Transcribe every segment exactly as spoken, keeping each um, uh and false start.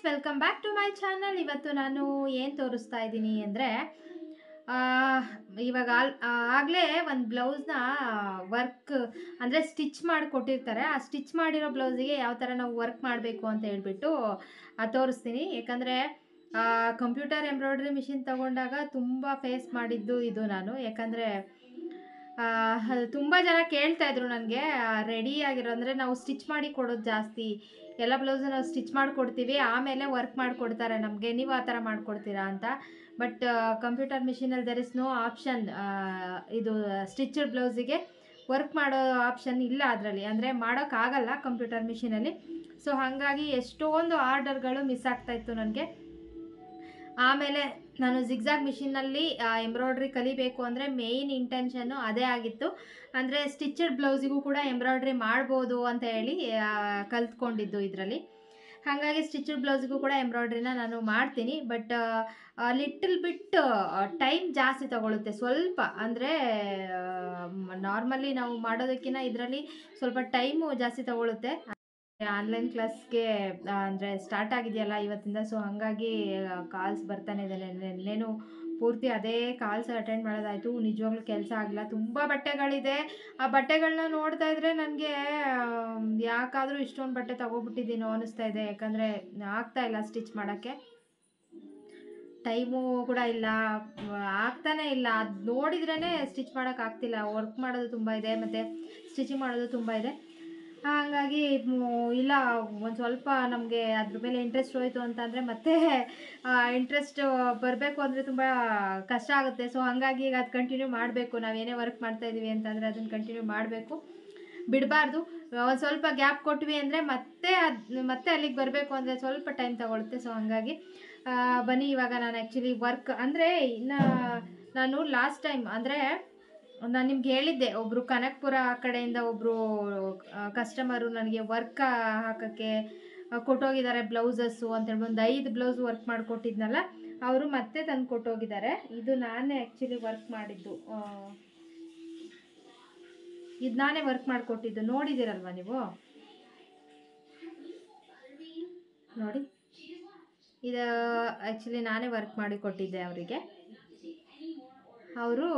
Friends, welcome back to my channel. ಇವತ್ತು ನಾನು ಏನು ತೋರಿಸ್ತಾ ಇದ್ದೀನಿ ಅಂದರೆ, ಇವಾಗ ಆಲ್ ಆಗಲೇ ಒಂದು ಬ್ಲೌಸ್ನ ವರ್ಕ್ ಅಂದರೆ ಸ್ಟಿಚ್ ಮಾಡಿ ಕೊಟ್ಟಿರ್ತಾರೆ. ಆ ಸ್ಟಿಚ್ ಮಾಡಿರೋ ಬ್ಲೌಸಿಗೆ ಯಾವ ಥರ ನಾವು ವರ್ಕ್ ಮಾಡಬೇಕು ಅಂತ ಹೇಳ್ಬಿಟ್ಟು ತೋರಿಸ್ತೀನಿ. ಯಾಕಂದರೆ ಕಂಪ್ಯೂಟರ್ ಎಂಬ್ರಾಯ್ಡ್ರಿ ಮಿಷಿನ್ ತೊಗೊಂಡಾಗ ತುಂಬ ಫೇಸ್ ಮಾಡಿದ್ದು ಇದು ನಾನು. ಯಾಕಂದರೆ ತುಂಬ ಜನ ಕೇಳ್ತಾಯಿದ್ರು ನನಗೆ, ರೆಡಿ ಆಗಿರೋ ಅಂದರೆ ನಾವು ಸ್ಟಿಚ್ ಮಾಡಿ ಕೊಡೋದು ಜಾಸ್ತಿ, ಎಲ್ಲ ಬ್ಲೌಸು ನಾವು ಸ್ಟಿಚ್ ಮಾಡಿಕೊಡ್ತೀವಿ, ಆಮೇಲೆ ವರ್ಕ್ ಮಾಡಿಕೊಡ್ತಾರೆ ನಮಗೆ, ನೀವು ಆ ಥರ ಮಾಡಿಕೊಡ್ತೀರಾ ಅಂತ. ಬಟ್ ಕಂಪ್ಯೂಟರ್ ಮಿಷಿನಲ್ಲಿ ದೆರ್ ಇಸ್ ನೋ ಆಪ್ಷನ್, ಇದು ಸ್ಟಿಚಡ್ ಬ್ಲೌಸಿಗೆ ವರ್ಕ್ ಮಾಡೋ ಆಪ್ಷನ್ ಇಲ್ಲ ಅದರಲ್ಲಿ, ಅಂದರೆ ಮಾಡೋಕ್ಕಾಗಲ್ಲ ಕಂಪ್ಯೂಟರ್ ಮಿಷಿನಲ್ಲಿ. ಸೊ ಹಾಗಾಗಿ ಎಷ್ಟೊಂದು ಆರ್ಡರ್ಗಳು ಮಿಸ್ ಆಗ್ತಾಯಿತ್ತು ನನಗೆ. ಆಮೇಲೆ ನಾನು ಜಿಗ್ಜಾಗ್ ಮಿಷಿನಲ್ಲಿ ಎಂಬ್ರಾಯ್ಡ್ರಿ ಕಲಿಬೇಕು ಅಂದರೆ ಮೇಯ್ನ್ ಇಂಟೆನ್ಷನ್ನು ಅದೇ ಆಗಿತ್ತು. ಅಂದರೆ ಸ್ಟಿಚಡ್ ಬ್ಲೌಸಿಗೂ ಕೂಡ ಎಂಬ್ರಾಯ್ಡ್ರಿ ಮಾಡ್ಬೋದು ಅಂತ ಹೇಳಿ ಕಲ್ತ್ಕೊಂಡಿದ್ದು ಇದರಲ್ಲಿ. ಹಾಗಾಗಿ ಸ್ಟಿಚಡ್ ಬ್ಲೌಸಿಗೂ ಕೂಡ ಎಂಬ್ರಾಯ್ಡ್ರಿನ ನಾನು ಮಾಡ್ತೀನಿ. ಬಟ್ ಲಿಟಲ್ ಬಿಟ್ ಟೈಮ್ ಜಾಸ್ತಿ ತಗೊಳುತ್ತೆ ಸ್ವಲ್ಪ. ಅಂದರೆ ನಾರ್ಮಲಿ ನಾವು ಮಾಡೋದಕ್ಕಿಂತ ಇದರಲ್ಲಿ ಸ್ವಲ್ಪ ಟೈಮು ಜಾಸ್ತಿ ತಗೊಳುತ್ತೆ. ಆನ್ಲೈನ್ ಕ್ಲಾಸ್ಗೆ ಅಂದರೆ ಸ್ಟಾರ್ಟ್ ಆಗಿದೆಯಲ್ಲ ಇವತ್ತಿಂದ, ಸೊ ಹಾಗಾಗಿ ಕಾಲ್ಸ್ ಬರ್ತಾನೆ ಇದೆ. ನೆನ್ನೆನೂ ಪೂರ್ತಿ ಅದೇ ಕಾಲ್ಸ್ ಅಟೆಂಡ್ ಮಾಡೋದಾಯಿತು. ನಿಜವಾಗ್ಲೂ ಕೆಲಸ ಆಗಿಲ್ಲ, ತುಂಬ ಬಟ್ಟೆಗಳಿದೆ. ಆ ಬಟ್ಟೆಗಳನ್ನ ನೋಡ್ತಾ ಇದ್ರೆ ನನಗೆ ಯಾಕಾದರೂ ಇಷ್ಟೊಂದು ಬಟ್ಟೆ ತೊಗೊಬಿಟ್ಟಿದ್ದೀನೋ ಅನ್ನಿಸ್ತಾ ಇದೆ. ಯಾಕಂದರೆ ಆಗ್ತಾಯಿಲ್ಲ ಸ್ಟಿಚ್ ಮಾಡೋಕ್ಕೆ, ಟೈಮು ಕೂಡ ಇಲ್ಲ, ಆಗ್ತಾನೇ ಇಲ್ಲ. ಅದು ನೋಡಿದ್ರೇ ಸ್ಟಿಚ್ ಮಾಡೋಕ್ಕಾಗ್ತಿಲ್ಲ. ವರ್ಕ್ ಮಾಡೋದು ತುಂಬ ಇದೆ ಮತ್ತು ಸ್ಟಿಚಿಂಗ್ ಮಾಡೋದು ತುಂಬ ಇದೆ. ಹಾಗಾಗಿ ಇಲ್ಲ, ಒಂದು ಸ್ವಲ್ಪ ನಮಗೆ ಅದ್ರ ಮೇಲೆ ಇಂಟ್ರೆಸ್ಟ್ ಹೋಯಿತು ಅಂತಂದರೆ ಮತ್ತೆ ಇಂಟ್ರೆಸ್ಟ್ ಬರಬೇಕು ಅಂದರೆ ತುಂಬ ಕಷ್ಟ ಆಗುತ್ತೆ. ಸೊ ಹಾಗಾಗಿ ಈಗ ಅದು ಕಂಟಿನ್ಯೂ ಮಾಡಬೇಕು. ನಾವೇನೇ ವರ್ಕ್ ಮಾಡ್ತಾಯಿದ್ದೀವಿ ಅಂತಂದರೆ ಅದನ್ನು ಕಂಟಿನ್ಯೂ ಮಾಡಬೇಕು, ಬಿಡಬಾರ್ದು. ಒಂದು ಸ್ವಲ್ಪ ಗ್ಯಾಪ್ ಕೊಟ್ವಿ ಅಂದರೆ ಮತ್ತೆ ಅದು ಮತ್ತೆ ಅಲ್ಲಿಗೆ ಬರಬೇಕು ಅಂದರೆ ಸ್ವಲ್ಪ ಟೈಮ್ ತಗೊಳುತ್ತೆ. ಸೊ ಹಾಗಾಗಿ ಬನ್ನಿ, ಇವಾಗ ನಾನು ಆ್ಯಕ್ಚುಲಿ ವರ್ಕ್ ಅಂದರೆ ಇನ್ನು ನಾನು ಲಾಸ್ಟ್ ಟೈಮ್ ಅಂದರೆ ನಾನು ನಿಮ್ಗೆ ಹೇಳಿದ್ದೆ, ಒಬ್ಬರು ಕನಕಪುರ ಕಡೆಯಿಂದ ಒಬ್ಬರು ಕಸ್ಟಮರು ನನಗೆ ವರ್ಕ್ ಹಾಕೋಕ್ಕೆ ಕೊಟ್ಟೋಗಿದ್ದಾರೆ ಬ್ಲೌಸಸ್ಸು ಅಂತೇಳಿ. ಒಂದು ಐದು ಬ್ಲೌಸ್ ವರ್ಕ್ ಮಾಡಿಕೊಟ್ಟಿದ್ನಲ್ಲ, ಅವರು ಮತ್ತೆ ತಂದು ಕೊಟ್ಟೋಗಿದ್ದಾರೆ. ಇದು ನಾನೇ ಆ್ಯಕ್ಚುಲಿ ವರ್ಕ್ ಮಾಡಿದ್ದು, ಇದು ನಾನೇ ವರ್ಕ್ ಮಾಡಿಕೊಟ್ಟಿದ್ದು. ನೋಡಿದ್ದೀರಲ್ವ ನೀವು, ನೋಡಿ, ಇದು ಆ್ಯಕ್ಚುಲಿ ನಾನೇ ವರ್ಕ್ ಮಾಡಿ ಕೊಟ್ಟಿದ್ದೆ ಅವರಿಗೆ. ಅವರು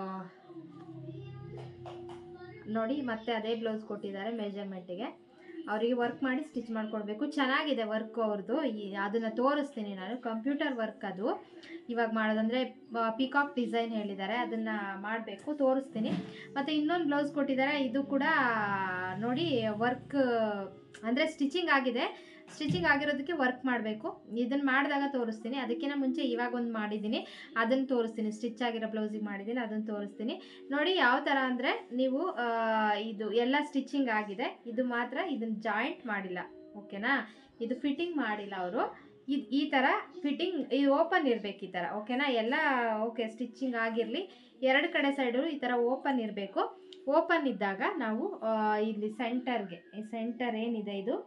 ನೋಡಿ ಮತ್ತೆ ಅದೇ ಬ್ಲೌಸ್ ಕೊಟ್ಟಿದ್ದಾರೆ ಮೆಜರ್ಮೆಂಟಿಗೆ. ಅವರಿಗೆ ವರ್ಕ್ ಮಾಡಿ ಸ್ಟಿಚ್ ಮಾಡಿಕೊಡ್ಬೇಕು. ಚೆನ್ನಾಗಿದೆ ವರ್ಕು ಅವ್ರದ್ದು, ಅದನ್ನು ತೋರಿಸ್ತೀನಿ ನಾನು. ಕಂಪ್ಯೂಟರ್ ವರ್ಕ್ ಅದು ಇವಾಗ ಮಾಡೋದಂದರೆ ಪಿಕಾಕ್ ಡಿಸೈನ್ ಹೇಳಿದ್ದಾರೆ, ಅದನ್ನು ಮಾಡಬೇಕು, ತೋರಿಸ್ತೀನಿ. ಮತ್ತು ಇನ್ನೊಂದು ಬ್ಲೌಸ್ ಕೊಟ್ಟಿದ್ದಾರೆ, ಇದು ಕೂಡ ನೋಡಿ ವರ್ಕ್ ಅಂದರೆ ಸ್ಟಿಚಿಂಗ್ ಆಗಿದೆ. ಸ್ಟಿಚಿಂಗ್ ಆಗಿರೋದಕ್ಕೆ ವರ್ಕ್ ಮಾಡಬೇಕು. ಇದನ್ನು ಮಾಡಿದಾಗ ತೋರಿಸ್ತೀನಿ. ಅದಕ್ಕಿಂತ ಮುಂಚೆ ಇವಾಗ ಒಂದು ಮಾಡಿದ್ದೀನಿ, ಅದನ್ನು ತೋರಿಸ್ತೀನಿ. ಸ್ಟಿಚ್ ಆಗಿರೋ ಬ್ಲೌಸಿಗೆ ಮಾಡಿದ್ದೀನಿ, ಅದನ್ನು ತೋರಿಸ್ತೀನಿ. ನೋಡಿ ಯಾವ ಥರ ಅಂದರೆ, ನೀವು ಇದು ಎಲ್ಲ ಸ್ಟಿಚಿಂಗ್ ಆಗಿದೆ, ಇದು ಮಾತ್ರ ಇದನ್ನು ಜಾಯಿಂಟ್ ಮಾಡಿಲ್ಲ, ಓಕೆನಾ? ಇದು ಫಿಟ್ಟಿಂಗ್ ಮಾಡಿಲ್ಲ ಅವರು. ಇದು ಈ ಥರ ಫಿಟ್ಟಿಂಗ್, ಇದು ಓಪನ್ ಇರಬೇಕು ಈ ಥರ, ಓಕೆನಾ? ಎಲ್ಲ ಓಕೆ, ಸ್ಟಿಚಿಂಗ್ ಆಗಿರಲಿ. ಎರಡು ಕಡೆ ಸೈಡು ಈ ಥರ ಓಪನ್ ಇರಬೇಕು. ಓಪನ್ ಇದ್ದಾಗ ನಾವು ಇಲ್ಲಿ ಸೆಂಟರ್ಗೆ, ಈ ಸೆಂಟರ್ ಏನಿದೆ ಇದು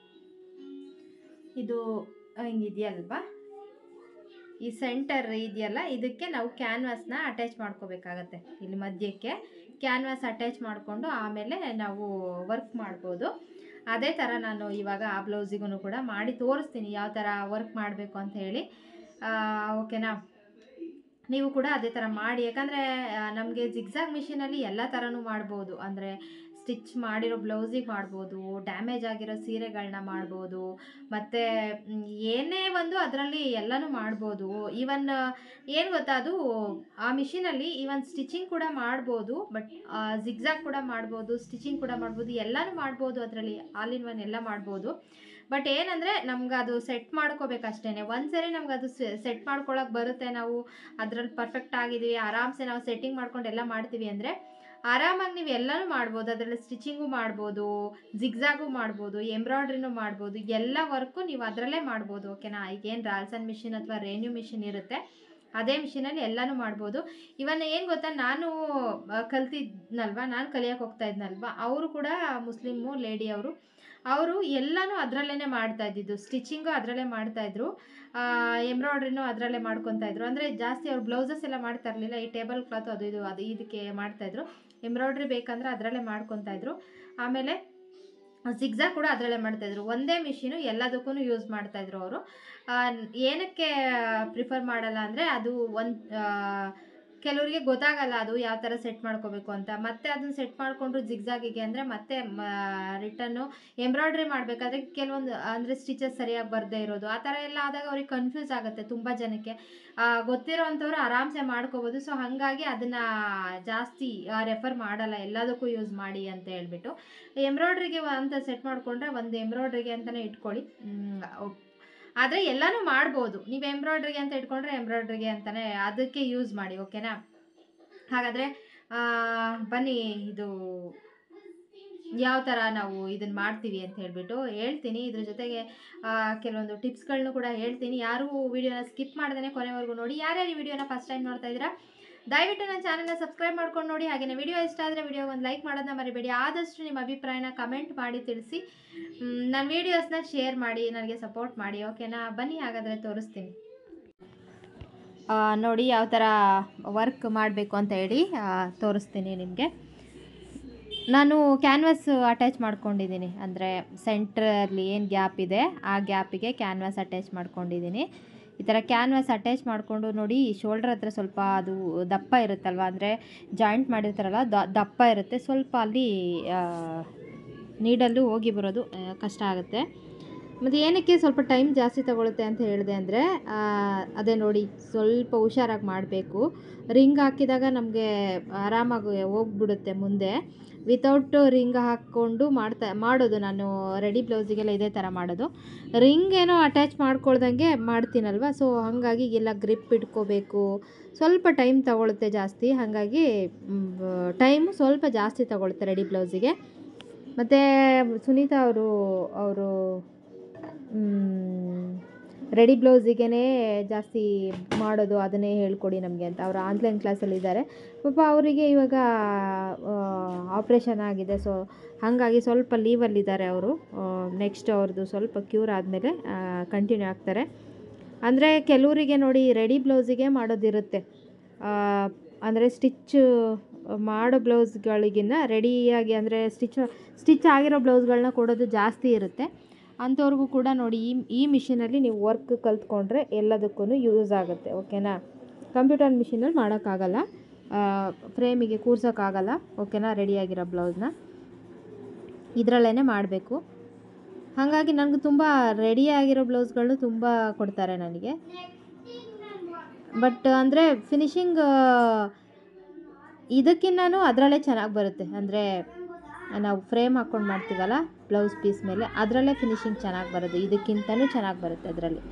ಇದು ಹಿಂಗಿದೆಯಲ್ವಾ, ಈ ಸೆಂಟರ್ ಇದೆಯಲ್ಲ, ಇದಕ್ಕೆ ನಾವು ಕ್ಯಾನ್ವಾಸ್ನ ಅಟ್ಯಾಚ್ ಮಾಡ್ಕೋಬೇಕಾಗತ್ತೆ. ಇಲ್ಲಿ ಮಧ್ಯಕ್ಕೆ ಕ್ಯಾನ್ವಾಸ್ ಅಟ್ಯಾಚ್ ಮಾಡಿಕೊಂಡು ಆಮೇಲೆ ನಾವು ವರ್ಕ್ ಮಾಡ್ಬೋದು. ಅದೇ ಥರ ನಾನು ಇವಾಗ ಆ ಬ್ಲೌಸಿಗೂ ಕೂಡ ಮಾಡಿ ತೋರಿಸ್ತೀನಿ ಯಾವ ಥರ ವರ್ಕ್ ಮಾಡಬೇಕು ಅಂತ ಹೇಳಿ, ಓಕೆನಾ? ನೀವು ಕೂಡ ಅದೇ ಥರ ಮಾಡಿ. ಯಾಕಂದರೆ ನಮಗೆ ಜಿಗ್ಜಾಗ್ ಮಿಷಿನಲ್ಲಿ ಎಲ್ಲ ಥರನೂ ಮಾಡ್ಬೋದು. ಅಂದರೆ ಸ್ಟಿಚ್ ಮಾಡಿರೋ ಬ್ಲೌಸಿಗೆ ಮಾಡ್ಬೋದು, ಡ್ಯಾಮೇಜ್ ಆಗಿರೋ ಸೀರೆಗಳನ್ನ ಮಾಡ್ಬೋದು, ಮತ್ತು ಏನೇ ಒಂದು ಅದರಲ್ಲಿ ಎಲ್ಲನೂ ಮಾಡ್ಬೋದು. ಈವನ್ ಏನು ಗೊತ್ತಾ, ಅದು ಆ ಮಿಷಿನಲ್ಲಿ ಈವನ್ ಸ್ಟಿಚಿಂಗ್ ಕೂಡ ಮಾಡ್ಬೋದು, ಬಟ್ ಜಿಗ್ಜಾಗ್ ಕೂಡ ಮಾಡ್ಬೋದು, ಸ್ಟಿಚಿಂಗ್ ಕೂಡ ಮಾಡ್ಬೋದು, ಎಲ್ಲನೂ ಮಾಡ್ಬೋದು. ಅದರಲ್ಲಿ ಆಲ್ ಇನ್ ಒನ್ ಎಲ್ಲ ಮಾಡ್ಬೋದು. ಬಟ್ ಏನಂದರೆ ನಮ್ಗೆ ಅದು ಸೆಟ್ ಮಾಡ್ಕೋಬೇಕಷ್ಟೇ. ಒಂದು ಸರಿ ನಮ್ಗೆ ಅದು ಸೆಟ್ ಮಾಡ್ಕೊಳಕ್ಕೆ ಬರುತ್ತೆ, ನಾವು ಅದರಲ್ಲಿ ಪರ್ಫೆಕ್ಟ್ ಆಗಿದ್ದೀವಿ, ಆರಾಮ್ಸೆ ನಾವು ಸೆಟ್ಟಿಂಗ್ ಮಾಡ್ಕೊಂಡು ಎಲ್ಲ ಮಾಡ್ತೀವಿ ಅಂದರೆ ಆರಾಮಾಗಿ ನೀವು ಎಲ್ಲನೂ ಮಾಡ್ಬೋದು. ಅದರಲ್ಲಿ ಸ್ಟಿಚಿಂಗು ಮಾಡ್ಬೋದು, ಜಿಗ್ಜಾಗು ಮಾಡ್ಬೋದು, ಎಂಬ್ರಾಯ್ಡ್ರಿನೂ ಮಾಡ್ಬೋದು, ಎಲ್ಲ ವರ್ಕು ನೀವು ಅದರಲ್ಲೇ ಮಾಡ್ಬೋದು, ಓಕೆನಾ? ಈಗೇನು ರಾಲ್ಸನ್ ಮಿಷಿನ್ ಅಥವಾ ರೇನ್ಯೂ ಮಿಷಿನ್ ಇರುತ್ತೆ, ಅದೇ ಮಿಷಿನಲ್ಲಿ ಎಲ್ಲನೂ ಮಾಡ್ಬೋದು. ಇವನ್ ಏನು ಗೊತ್ತಾ, ನಾನು ಕಲ್ತಿದ್ನಲ್ವ, ನಾನು ಕಲಿಯೋಕೆ ಹೋಗ್ತಾ ಇದ್ನಲ್ವ, ಅವರು ಕೂಡ ಮುಸ್ಲಿಮು ಲೇಡಿ ಅವರು ಅವರು ಎಲ್ಲನೂ ಅದರಲ್ಲೇ ಮಾಡ್ತಾ ಇದ್ದಿದ್ದು. ಸ್ಟಿಚಿಂಗು ಅದರಲ್ಲೇ ಮಾಡ್ತಾಯಿದ್ರು, ಎಂಬ್ರಾಯ್ಡ್ರಿನೂ ಅದರಲ್ಲೇ ಮಾಡ್ಕೊತಾಯಿದ್ರು. ಅಂದರೆ ಜಾಸ್ತಿ ಅವ್ರು ಬ್ಲೌಸಸ್ ಎಲ್ಲ ಮಾಡ್ತಾ ಇರಲಿಲ್ಲ, ಈ ಟೇಬಲ್ ಕ್ಲಾತು ಅದು ಇದು ಅದು ಇದಕ್ಕೆ ಮಾಡ್ತಾಯಿದ್ರು. ಎಂಬ್ರಾಯ್ಡ್ರಿ ಬೇಕಂದ್ರೆ ಅದರಲ್ಲೇ ಮಾಡ್ಕೊತಾಯಿದ್ರು. ಆಮೇಲೆ ಜಿಗ್ಜಾಗ್ ಕೂಡ ಅದರಲ್ಲೇ ಮಾಡ್ತಾಯಿದ್ರು. ಒಂದೇ ಮಿಷಿನು ಎಲ್ಲದಕ್ಕೂ ಯೂಸ್ ಮಾಡ್ತಾಯಿದ್ರು ಅವರು. ಏನಕ್ಕೆ ಪ್ರಿಫರ್ ಮಾಡಲ್ಲ ಅಂದರೆ ಅದು ಒಂದು ಕೆಲವರಿಗೆ ಗೊತ್ತಾಗಲ್ಲ ಅದು ಯಾವ ಥರ ಸೆಟ್ ಮಾಡ್ಕೋಬೇಕು ಅಂತ. ಮತ್ತೆ ಅದನ್ನು ಸೆಟ್ ಮಾಡಿಕೊಂಡ್ರು ಜಿಗ್ಜಾಗಿಗೆ ಅಂದರೆ ಮತ್ತೆ ರಿಟನ್ನು ಎಂಬ್ರಾಯ್ಡ್ರಿ ಮಾಡಬೇಕಾದ್ರೆ ಕೆಲವೊಂದು ಅಂದರೆ ಸ್ಟಿಚಸ್ ಸರಿಯಾಗಿ ಬರದೇ ಇರೋದು ಆ ಥರ ಎಲ್ಲ ಆದಾಗ ಅವ್ರಿಗೆ ಕನ್ಫ್ಯೂಸ್ ಆಗುತ್ತೆ ತುಂಬ ಜನಕ್ಕೆ. ಗೊತ್ತಿರೋ ಅಂಥವ್ರು ಆರಾಮ್ಸೆ ಮಾಡ್ಕೋಬೋದು. ಸೊ ಹಾಗಾಗಿ ಅದನ್ನು ಜಾಸ್ತಿ ರೆಫರ್ ಮಾಡಲ್ಲ, ಎಲ್ಲದಕ್ಕೂ ಯೂಸ್ ಮಾಡಿ ಅಂತ ಹೇಳ್ಬಿಟ್ಟು. ಎಂಬ್ರಾಯ್ಡ್ರಿಗೆ ಅಂತ ಸೆಟ್ ಮಾಡಿಕೊಂಡ್ರೆ ಒಂದು ಎಂಬ್ರಾಯ್ಡ್ರಿಗೆ ಅಂತಲೇ ಇಟ್ಕೊಳ್ಳಿ. ಆದರೆ ಎಲ್ಲನೂ ಮಾಡ್ಬೋದು. ನೀವು ಎಂಬ್ರಾಯ್ಡ್ರಿಗೆ ಅಂತ ಇಟ್ಕೊಂಡ್ರೆ ಎಂಬ್ರಾಯ್ಡ್ರಿಗೆ ಅಂತಲೇ ಅದಕ್ಕೆ ಯೂಸ್ ಮಾಡಿ, ಓಕೆನಾ. ಹಾಗಾದರೆ ಬನ್ನಿ ಇದು ಯಾವ ಥರ ನಾವು ಇದನ್ನು ಮಾಡ್ತೀವಿ ಅಂತ ಹೇಳಿಬಿಟ್ಟು ಹೇಳ್ತೀನಿ. ಇದ್ರ ಜೊತೆಗೆ ಕೆಲವೊಂದು ಟಿಪ್ಸ್ಗಳನ್ನೂ ಕೂಡ ಹೇಳ್ತೀನಿ. ಯಾರೂ ವಿಡಿಯೋನ ಸ್ಕಿಪ್ ಮಾಡ್ದೇ ಕೊನೆವರೆಗೂ ನೋಡಿ. ಯಾರ್ಯಾರು ಈ ವಿಡಿಯೋನ ಫಸ್ಟ್ ಟೈಮ್ ನೋಡ್ತಾ ಇದ್ದೀರಾ ದಯವಿಟ್ಟು ನನ್ನ ಚಾನಲ್ನ ಸಬ್ಸ್ಕ್ರೈಬ್ ಮಾಡ್ಕೊಂಡು ನೋಡಿ. ಹಾಗೆಯೇ ವಿಡಿಯೋ ಇಷ್ಟ ಆದರೆ ವಿಡಿಯೋ ಒಂದು ಲೈಕ್ ಮಾಡೋದನ್ನ ಮರಿಬೇಡಿ. ಆದಷ್ಟು ನಿಮ್ಮ ಅಭಿಪ್ರಾಯನ ಕಮೆಂಟ್ ಮಾಡಿ ತಿಳಿಸಿ. ನನ್ನ ವೀಡಿಯೋಸ್ನ ಶೇರ್ ಮಾಡಿ, ನನಗೆ ಸಪೋರ್ಟ್ ಮಾಡಿ, ಓಕೆನಾ. ಬನ್ನಿ ಹಾಗಾದರೆ ತೋರಿಸ್ತೀನಿ ನೋಡಿ ಯಾವ ಥರ ವರ್ಕ್ ಮಾಡಬೇಕು ಅಂತ ಹೇಳಿ ತೋರಿಸ್ತೀನಿ ನಿಮಗೆ. ನಾನು ಕ್ಯಾನ್ವಾಸ್ ಅಟ್ಯಾಚ್ ಮಾಡ್ಕೊಂಡಿದ್ದೀನಿ, ಅಂದರೆ ಸೆಂಟ್ರಲ್ಲಿ ಏನು ಗ್ಯಾಪ್ ಇದೆ ಆ ಗ್ಯಾಪಿಗೆ ಕ್ಯಾನ್ವಾಸ್ ಅಟ್ಯಾಚ್ ಮಾಡ್ಕೊಂಡಿದ್ದೀನಿ. ಈ ಥರ ಕ್ಯಾನ್ವಾಸ್ ಅಟ್ಯಾಚ್ ಮಾಡಿಕೊಂಡು ನೋಡಿ, ಶೋಲ್ಡ್ರ್ ಹತ್ರ ಸ್ವಲ್ಪ ಅದು ದಪ್ಪ ಇರುತ್ತಲ್ವ, ಅಂದರೆ ಜಾಯಿಂಟ್ ಮಾಡಿರ್ತಾರಲ್ಲ ದಪ್ಪ ಇರುತ್ತೆ, ಸ್ವಲ್ಪ ಅಲ್ಲಿ ನೀಡಲ್ಲೂ ಹೋಗಿ ಬರೋದು ಕಷ್ಟ ಆಗುತ್ತೆ. ಮತ್ತು ಏನಕ್ಕೆ ಸ್ವಲ್ಪ ಟೈಮ್ ಜಾಸ್ತಿ ತಗೊಳುತ್ತೆ ಅಂತ ಹೇಳಿದೆ ಅಂದರೆ ಅದೇ ನೋಡಿ, ಸ್ವಲ್ಪ ಹುಷಾರಾಗಿ ಮಾಡಬೇಕು. ರಿಂಗ್ ಹಾಕಿದಾಗ ನಮಗೆ ಆರಾಮಾಗಿ ಹೋಗ್ಬಿಡುತ್ತೆ ಮುಂದೆ. ವಿತೌಟ್ ರಿಂಗ್ ಹಾಕ್ಕೊಂಡು ಮಾಡ್ತಾ ಮಾಡೋದು ನಾನು ರೆಡಿ ಬ್ಲೌಸಿಗೆಲ್ಲ ಇದೇ ಥರ ಮಾಡೋದು. ರಿಂಗ್ ಏನೋ ಅಟ್ಯಾಚ್ ಮಾಡ್ಕೊಳ್ದಂಗೆ ಮಾಡ್ತೀನಲ್ವ, ಸೊ ಹಾಗಾಗಿ ಎಲ್ಲ ಗ್ರಿಪ್ ಇಟ್ಕೋಬೇಕು, ಸ್ವಲ್ಪ ಟೈಮ್ ತಗೊಳುತ್ತೆ ಜಾಸ್ತಿ. ಹಾಗಾಗಿ ಟೈಮು ಸ್ವಲ್ಪ ಜಾಸ್ತಿ ತಗೊಳುತ್ತೆ ರೆಡಿ ಬ್ಲೌಸಿಗೆ. ಮತ್ತು ಸುನೀತಾ ಅವರು ಅವರು ರೆಡಿ ಬ್ಲೌಸಿಗೆ ಜಾಸ್ತಿ ಮಾಡೋದು, ಅದನ್ನೇ ಹೇಳ್ಕೊಡಿ ನಮಗೆ ಅಂತ ಅವರು ಆನ್ಲೈನ್ ಕ್ಲಾಸಲ್ಲಿದ್ದಾರೆ ಪಾಪ. ಅವರಿಗೆ ಇವಾಗ ಆಪ್ರೇಷನ್ ಆಗಿದೆ, ಸೊ ಹಾಗಾಗಿ ಸ್ವಲ್ಪ ಲೀವಲ್ಲಿದ್ದಾರೆ ಅವರು. ನೆಕ್ಸ್ಟ್ ಅವ್ರದ್ದು ಸ್ವಲ್ಪ ಕ್ಯೂರ್ ಆದಮೇಲೆ ಕಂಟಿನ್ಯೂ ಆಗ್ತಾರೆ. ಅಂದರೆ ಕೆಲವರಿಗೆ ನೋಡಿ ರೆಡಿ ಬ್ಲೌಸಿಗೆ ಮಾಡೋದಿರುತ್ತೆ, ಅಂದರೆ ಸ್ಟಿಚ್ ಮಾಡೋ ಬ್ಲೌಸ್ಗಳಿಗಿನ್ನ ರೆಡಿಯಾಗಿ ಅಂದರೆ ಸ್ಟಿಚ್ ಸ್ಟಿಚ್ ಆಗಿರೋ ಬ್ಲೌಸ್ಗಳನ್ನ ಕೊಡೋದು ಜಾಸ್ತಿ ಇರುತ್ತೆ. ಅಂಥವ್ರಿಗೂ ಕೂಡ ನೋಡಿ ಈ ಈ ಮಿಷಿನಲ್ಲಿ ನೀವು ವರ್ಕ್ ಕಲ್ತ್ಕೊಂಡ್ರೆ ಎಲ್ಲದಕ್ಕೂ ಯೂಸ್ ಆಗುತ್ತೆ, ಓಕೆನಾ. ಕಂಪ್ಯೂಟರ್ ಮಿಷಿನಲ್ಲಿ ಮಾಡೋಕ್ಕಾಗಲ್ಲ, ಫ್ರೇಮಿಗೆ ಕೂರ್ಸೋಕ್ಕಾಗಲ್ಲ, ಓಕೆನಾ. ರೆಡಿಯಾಗಿರೋ ಬ್ಲೌಸ್ನ ಇದರಲ್ಲೇ ಮಾಡಬೇಕು. ಹಾಗಾಗಿ ನನಗೆ ತುಂಬ ರೆಡಿಯಾಗಿರೋ ಬ್ಲೌಸ್ಗಳು ತುಂಬ ಕೊಡ್ತಾರೆ ನನಗೆ. ಬಟ್ ಅಂದರೆ ಫಿನಿಶಿಂಗ್ ಇದಕ್ಕಿನ್ನೂ ಅದರಲ್ಲೇ ಚೆನ್ನಾಗಿ ಬರುತ್ತೆ. ಅಂದರೆ ನಾವು ಫ್ರೇಮ್ ಹಾಕ್ಕೊಂಡು ಮಾಡ್ತೀವಲ್ಲ ಬ್ಲೌಸ್ ಪೀಸ್ ಮೇಲೆ, ಅದರಲ್ಲೇ ಫಿನಿಶಿಂಗ್ ಚೆನ್ನಾಗಿ ಬರೋದು, ಇದಕ್ಕಿಂತಲೂ ಚೆನ್ನಾಗಿ ಬರುತ್ತೆ ಅದರಲ್ಲಿ.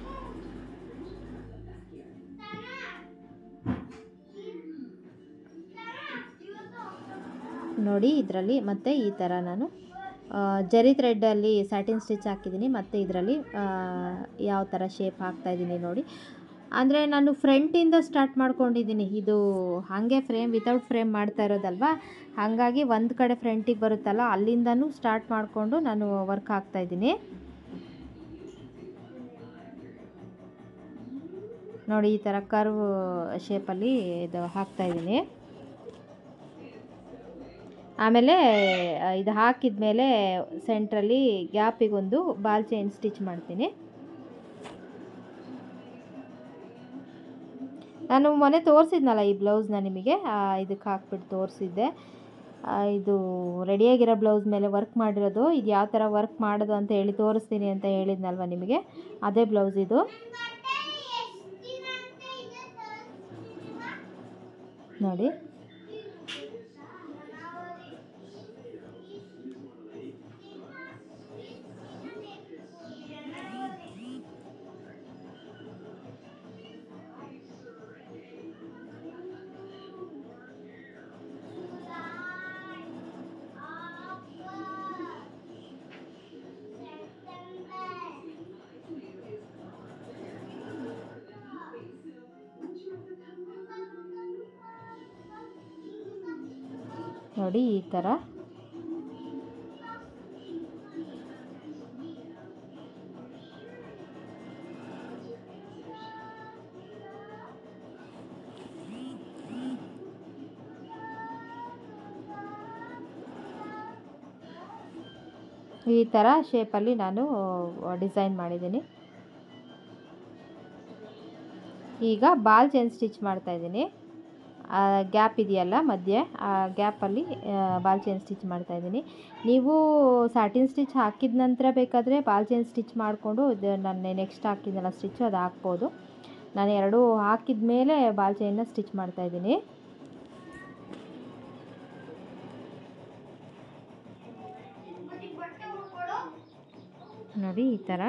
ನೋಡಿ ಇದರಲ್ಲಿ ಮತ್ತೆ ಈ ಥರ ನಾನು ಜರಿ ಥ್ರೆಡ್ಡಲ್ಲಿ ಸ್ಯಾಟಿನ್ ಸ್ಟಿಚ್ ಹಾಕಿದ್ದೀನಿ. ಮತ್ತು ಇದರಲ್ಲಿ ಯಾವ ಥರ ಶೇಪ್ ಹಾಕ್ತಾಯಿದ್ದೀನಿ ನೋಡಿ. ಅಂದರೆ ನಾನು ಫ್ರಂಟಿಂದ ಸ್ಟಾರ್ಟ್ ಮಾಡ್ಕೊಂಡಿದ್ದೀನಿ. ಇದು ಹಾಗೆ ಫ್ರೇಮ್ ವಿತೌಟ್ ಫ್ರೇಮ್ ಮಾಡ್ತಾ ಇರೋದಲ್ವ, ಹಾಗಾಗಿ ಒಂದು ಕಡೆ ಫ್ರಂಟಿಗೆ ಬರುತ್ತಲ್ಲ ಅಲ್ಲಿಂದನೂ ಸ್ಟಾರ್ಟ್ ಮಾಡಿಕೊಂಡು ನಾನು ವರ್ಕ್ ಹಾಕ್ತಾಯಿದ್ದೀನಿ ನೋಡಿ. ಈ ಥರ ಕರ್ವ್ ಶೇಪಲ್ಲಿ ಇದು ಹಾಕ್ತಾಯಿದ್ದೀನಿ. ಆಮೇಲೆ ಇದು ಹಾಕಿದ ಮೇಲೆ ಸೆಂಟ್ರಲ್ಲಿ ಗ್ಯಾಪಿಗೊಂದು ಬಾಲ್ ಚೈನ್ ಸ್ಟಿಚ್ ಮಾಡ್ತೀನಿ. ನಾನು ಮೊನ್ನೆ ತೋರಿಸಿದ್ನಲ್ಲ ಈ ಬ್ಲೌಸ್ನ ನಿಮಗೆ, ಇದಕ್ಕೆ ಹಾಕ್ಬಿಟ್ಟು ತೋರಿಸಿದ್ದೆ. ಇದು ರೆಡಿಯಾಗಿರೋ ಬ್ಲೌಸ್ ಮೇಲೆ ವರ್ಕ್ ಮಾಡಿರೋದು. ಇದು ಯಾವ ಥರ ವರ್ಕ್ ಮಾಡೋದು ಅಂತ ಹೇಳಿ ತೋರಿಸ್ತೀನಿ ಅಂತ ಹೇಳಿದ್ನಲ್ವ ನಿಮಗೆ, ಅದೇ ಬ್ಲೌಸ್ ಇದು ನೋಡಿ. ನೋಡಿ ಈ ಥರ ಈ ಥರ ಶೇಪಲ್ಲಿ ನಾನು ಡಿಸೈನ್ ಮಾಡಿದ್ದೀನಿ. ಈಗ ಬಾಲ್ ಚೈನ್ ಸ್ಟಿಚ್ ಮಾಡ್ತಾಯಿದ್ದೀನಿ. ಗ್ಯಾಪ್ ಇದೆಯಲ್ಲ ಮಧ್ಯೆ, ಆ ಗ್ಯಾಪಲ್ಲಿ ಬಾಲ್ ಚೈನ್ ಸ್ಟಿಚ್ ಮಾಡ್ತಾಯಿದ್ದೀನಿ. ನೀವು ಸ್ಯಾಟಿನ್ ಸ್ಟಿಚ್ ಹಾಕಿದ ನಂತರ ಬೇಕಾದರೆ ಬಾಲ್ ಚೈನ್ ಸ್ಟಿಚ್ ಮಾಡಿಕೊಂಡು ಇದು ನಾನು ನೆಕ್ಸ್ಟ್ ಹಾಕಿದ್ದೆನಲ್ಲ ಸ್ಟಿಚ್ಚು ಅದು ಹಾಕ್ಬೋದು. ನಾನು ಎರಡೂ ಹಾಕಿದ ಮೇಲೆ ಬಾಲ್ ಚೈನ್ನ ಸ್ಟಿಚ್ ಮಾಡ್ತಾಯಿದ್ದೀನಿ. ನೋಡಿ ಈ ಥರ.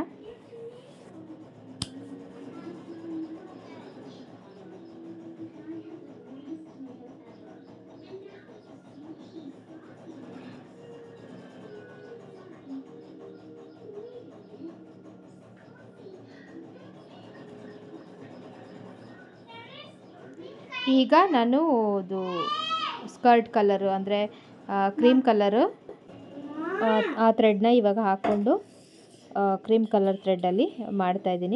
ಈಗ ನಾನು ಇದು ಸ್ಕರ್ಟ್ ಕಲರು ಅಂದರೆ ಕ್ರೀಮ್ ಕಲರು ಆ ಥ್ರೆಡ್ನ ಇವಾಗ ಹಾಕ್ಕೊಂಡು ಕ್ರೀಮ್ ಕಲರ್ ಥ್ರೆಡ್ಡಲ್ಲಿ ಮಾಡ್ತಾಯಿದ್ದೀನಿ.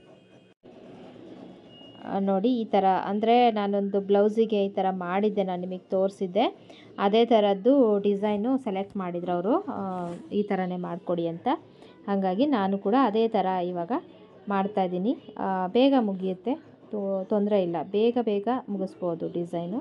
ನೋಡಿ ಈ ಥರ, ಅಂದರೆ ನಾನೊಂದು ಬ್ಲೌಸಿಗೆ ಈ ಥರ ಮಾಡಿದ್ದೆ, ನಾನು ನಿಮಗೆ ತೋರಿಸಿದ್ದೆ. ಅದೇ ಥರದ್ದು ಡಿಸೈನು ಸೆಲೆಕ್ಟ್ ಮಾಡಿದ್ರು ಅವರು, ಈ ಥರನೇ ಮಾಡಿಕೊಡಿ ಅಂತ. ಹಾಗಾಗಿ ನಾನು ಕೂಡ ಅದೇ ಥರ ಇವಾಗ ಮಾಡ್ತಾಯಿದ್ದೀನಿ. ಬೇಗ ಮುಗಿಯುತ್ತೆ, ತೊಂದರೆ ಇಲ್ಲ, ಬೇಗ ಬೇಗ ಮುಗಿಸ್ಬೋದು ಡಿಸೈನು.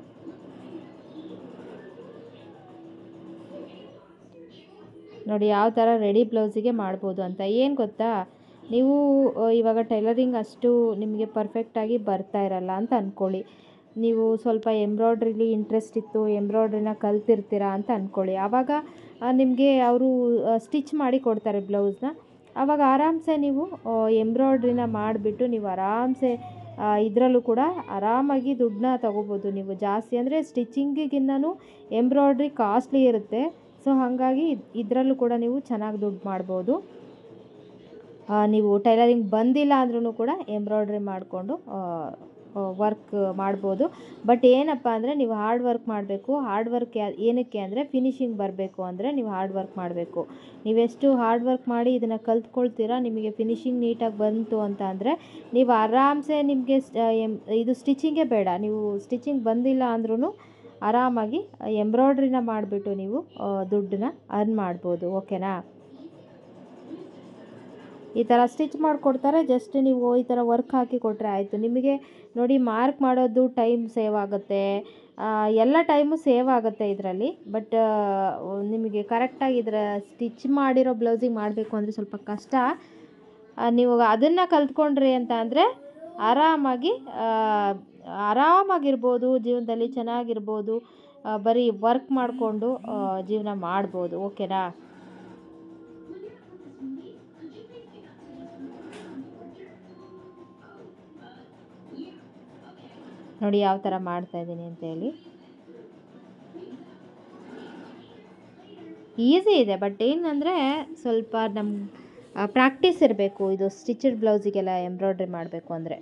ನೋಡಿ ಯಾವ ಥರ ರೆಡಿ ಬ್ಲೌಸಿಗೆ ಮಾಡ್ಬೋದು ಅಂತ. ಏನು ಗೊತ್ತಾ, ನೀವು ಇವಾಗ ಟೈಲರಿಂಗ್ ಅಷ್ಟು ನಿಮಗೆ ಪರ್ಫೆಕ್ಟಾಗಿ ಬರ್ತಾ ಇರಲ್ಲ ಅಂತ ಅಂದ್ಕೊಳ್ಳಿ. ನೀವು ಸ್ವಲ್ಪ ಎಂಬ್ರಾಯ್ಡ್ರಿಲಿ ಇಂಟ್ರೆಸ್ಟ್ ಇತ್ತು, ಎಂಬ್ರಾಯ್ಡ್ರಿನ ಕಲ್ತಿರ್ತೀರ ಅಂತ ಅಂದ್ಕೊಳ್ಳಿ. ಆವಾಗ ನಿಮಗೆ ಅವರು ಸ್ಟಿಚ್ ಮಾಡಿ ಕೊಡ್ತಾರೆ ಬ್ಲೌಸ್ನ. ಆವಾಗ ಆರಾಮ್ಸೆ ನೀವು ಎಂಬ್ರಾಯ್ಡ್ರಿನ ಮಾಡಿಬಿಟ್ಟು ನೀವು ಆರಾಮ್ಸೆ ಇದರಲ್ಲೂ ಕೂಡ ಆರಾಮಾಗಿ ದುಡ್ಡನ್ನ ತಗೋಬೋದು ನೀವು. ಜಾಸ್ತಿ ಅಂದರೆ ಸ್ಟಿಚಿಂಗಿಗಿನ್ನೂ ಎಂಬ್ರಾಯ್ಡ್ರಿ ಕಾಸ್ಟ್ಲಿ ಇರುತ್ತೆ. ಸೊ ಹಾಗಾಗಿ ಇದರಲ್ಲೂ ಕೂಡ ನೀವು ಚೆನ್ನಾಗಿ ದುಡ್ಡು ಮಾಡ್ಬೋದು. ನೀವು ಟೈಲರಿಂಗ್ ಬಂದಿಲ್ಲ ಅಂದ್ರೂ ಕೂಡ ಎಂಬ್ರಾಯ್ಡ್ರಿ ಮಾಡಿಕೊಂಡು ವರ್ಕ್ ಮಾಡ್ಬೋದು. ಬಟ್ ಏನಪ್ಪ ಅಂದರೆ ನೀವು ಹಾರ್ಡ್ ವರ್ಕ್ ಮಾಡಬೇಕು. ಹಾರ್ಡ್ ವರ್ಕ್ ಏನಕ್ಕೆ ಅಂದರೆ ಫಿನಿಶಿಂಗ್ ಬರಬೇಕು ಅಂದರೆ ನೀವು ಹಾರ್ಡ್ ವರ್ಕ್ ಮಾಡಬೇಕು. ನೀವೆಷ್ಟು ಹಾರ್ಡ್ ವರ್ಕ್ ಮಾಡಿ ಇದನ್ನು ಕಲ್ತ್ಕೊಳ್ತೀರಾ, ನಿಮಗೆ ಫಿನಿಶಿಂಗ್ ನೀಟಾಗಿ ಬಂತು ಅಂತ ಅಂದರೆ ನೀವು ಆರಾಮ್ಸೆ ನಿಮಗೆ ಇದು ಸ್ಟಿಚಿಂಗೇ ಬೇಡ. ನೀವು ಸ್ಟಿಚಿಂಗ್ ಬಂದಿಲ್ಲ ಅಂದ್ರೂ ಆರಾಮಾಗಿ ಎಂಬ್ರಾಯ್ಡ್ರಿನ ಮಾಡಿಬಿಟ್ಟು ನೀವು ದುಡ್ಡನ್ನ ಅರ್ನ್ ಮಾಡ್ಬೋದು. ಓಕೆನಾ? ಈ ಥರ ಸ್ಟಿಚ್ ಮಾಡಿಕೊಡ್ತಾರೆ. ಜಸ್ಟ್ ನೀವು ಈ ಥರ ವರ್ಕ್ ಹಾಕಿ ಕೊಟ್ಟರೆ ಆಯಿತು. ನಿಮಗೆ ನೋಡಿ ಮಾರ್ಕ್ ಮಾಡೋದು ಟೈಮ್ ಸೇವ್ ಆಗುತ್ತೆ, ಎಲ್ಲ ಟೈಮು ಸೇವ್ ಆಗುತ್ತೆ ಇದರಲ್ಲಿ. ಬಟ್ ನಿಮಗೆ ಕರೆಕ್ಟಾಗಿ ಇದರ ಸ್ಟಿಚ್ ಮಾಡಿರೋ ಬ್ಲೌಸಿಗೆ ಮಾಡಬೇಕು ಅಂದರೆ ಸ್ವಲ್ಪ ಕಷ್ಟ. ನೀವು ಅದನ್ನು ಕಲ್ತ್ಕೊಂಡ್ರಿ ಅಂತ ಅಂದರೆ ಆರಾಮಾಗಿ ಆರಾಮಾಗಿರ್ಬೋದು, ಜೀವನದಲ್ಲಿ ಚೆನ್ನಾಗಿರ್ಬೋದು. ಬರೀ ವರ್ಕ್ ಮಾಡಿಕೊಂಡು ಜೀವನ ಮಾಡ್ಬೋದು. ಓಕೆನಾ? ನೋಡಿ ಯಾವ ಥರ ಮಾಡ್ತಾಯಿದ್ದೀನಿ ಅಂತೇಳಿ. ಈಸಿ ಇದೆ, ಬಟ್ ಏನಂದರೆ ಸ್ವಲ್ಪ ನಮ್ಮ ಪ್ರಾಕ್ಟೀಸ್ ಇರಬೇಕು. ಇದು ಸ್ಟಿಚಡ್ ಬ್ಲೌಸಿಗೆಲ್ಲ ಎಂಬ್ರಾಯ್ಡ್ರಿ ಮಾಡಬೇಕು ಅಂದರೆ.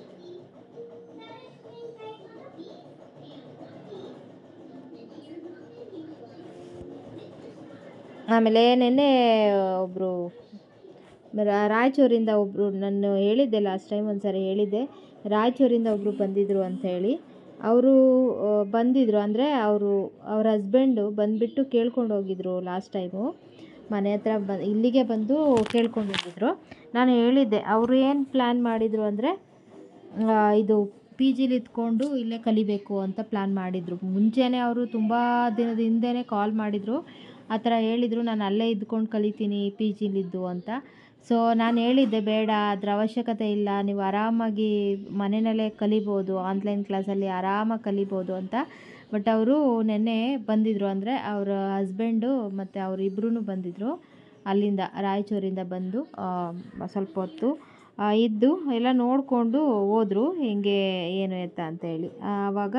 ಆಮೇಲೆ ನೆನ್ನೆ ಒಬ್ಬರು ರಾಯಚೂರಿಂದ ಒಬ್ಬರು, ನಾನು ಹೇಳಿದ್ದೆ ಲಾಸ್ಟ್ ಟೈಮ್ ಒಂದು ಸಾರಿ ಹೇಳಿದ್ದೆ, ರಾಯಚೂರಿಂದ ಒಬ್ಬರು ಬಂದಿದ್ದರು ಅಂತ ಹೇಳಿ. ಅವರು ಬಂದಿದ್ದರು ಅಂದರೆ ಅವರು ಅವ್ರ ಹಸ್ಬೆಂಡು ಬಂದುಬಿಟ್ಟು ಕೇಳ್ಕೊಂಡು ಹೋಗಿದ್ರು ಲಾಸ್ಟ್ ಟೈಮು. ಮನೆ ಹತ್ರ ಬ ಇಲ್ಲಿಗೆ ಬಂದು ಕೇಳ್ಕೊಂಡು ಹೋಗಿದ್ರು. ನಾನು ಹೇಳಿದ್ದೆ, ಅವರು ಏನು ಪ್ಲ್ಯಾನ್ ಮಾಡಿದರು ಅಂದರೆ ಇದು ಪಿ ಜಿಲಿ ಇದ್ಕೊಂಡು ಇಲ್ಲೇ ಕಲಿಬೇಕು ಅಂತ ಪ್ಲ್ಯಾನ್ ಮಾಡಿದರು. ಮುಂಚೆನೇ ಅವರು ತುಂಬ ದಿನದ ಹಿಂದೆಯೇ ಕಾಲ್ ಮಾಡಿದರು, ಆ ಥರ ಹೇಳಿದರು, ನಾನು ಅಲ್ಲೇ ಇದ್ಕೊಂಡು ಕಲಿತೀನಿ ಪಿ ಜಿಲಿದ್ದು ಅಂತ. ಸೊ ನಾನು ಹೇಳಿದ್ದೆ, ಬೇಡ, ಅದರ ಅವಶ್ಯಕತೆ ಇಲ್ಲ, ನೀವು ಆರಾಮಾಗಿ ಮನೆಯಲ್ಲೇ ಕಲಿಬೋದು, ಆನ್ಲೈನ್ ಕ್ಲಾಸಲ್ಲಿ ಆರಾಮಾಗಿ ಕಲಿಬೋದು ಅಂತ. ಬಟ್ ಅವರು ನೆನ್ನೆ ಬಂದಿದ್ದರು, ಅಂದರೆ ಅವರ ಹಸ್ಬೆಂಡು ಮತ್ತು ಅವರಿಬ್ಬರೂ ಬಂದಿದ್ದರು ಅಲ್ಲಿಂದ, ರಾಯಚೂರಿಂದ ಬಂದು ಸ್ವಲ್ಪ ಹೊತ್ತು ಇದ್ದು ಎಲ್ಲ ನೋಡಿಕೊಂಡು ಹೋದರು, ಹೆಂಗೆ ಏನು ಎತ್ತ ಅಂತೇಳಿ. ಆವಾಗ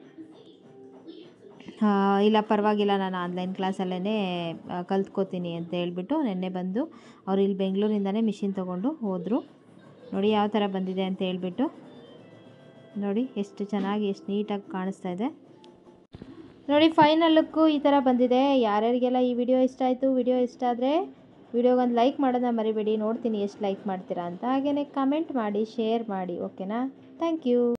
ಇಲ್ಲ ಪರವಾಗಿಲ್ಲ, ನಾನು ಆನ್ಲೈನ್ ಕ್ಲಾಸಲ್ಲೇ ಕಲ್ತ್ಕೋತೀನಿ ಅಂತ ಹೇಳ್ಬಿಟ್ಟು ನೆನ್ನೆ ಬಂದು ಅವ್ರು ಇಲ್ಲಿ ಬೆಂಗಳೂರಿಂದನೇ ಮಿಷಿನ್ ತೊಗೊಂಡು ಹೋದರು. ನೋಡಿ ಯಾವ ಥರ ಬಂದಿದೆ ಅಂತ ಹೇಳ್ಬಿಟ್ಟು. ನೋಡಿ ಎಷ್ಟು ಚೆನ್ನಾಗಿ, ಎಷ್ಟು ನೀಟಾಗಿ ಕಾಣಿಸ್ತಾ ಇದೆ. ನೋಡಿ ಫೈನಲ್ ಲುಕ್ಕು ಈ ಥರ ಬಂದಿದೆ. ಯಾರ್ಯಾರಿಗೆಲ್ಲ ಈ ವಿಡಿಯೋ ಇಷ್ಟ ಆಯಿತು, ವಿಡಿಯೋ ಇಷ್ಟ ಆದರೆ ವಿಡಿಯೋಗೊಂದು ಲೈಕ್ ಮಾಡೋದನ್ನ ಮರಿಬೇಡಿ. ನೋಡ್ತೀನಿ ಎಷ್ಟು ಲೈಕ್ ಮಾಡ್ತೀರಾ ಅಂತ. ಹಾಗೆಯೇ ಕಮೆಂಟ್ ಮಾಡಿ, ಶೇರ್ ಮಾಡಿ. ಓಕೆನಾ? Thank you.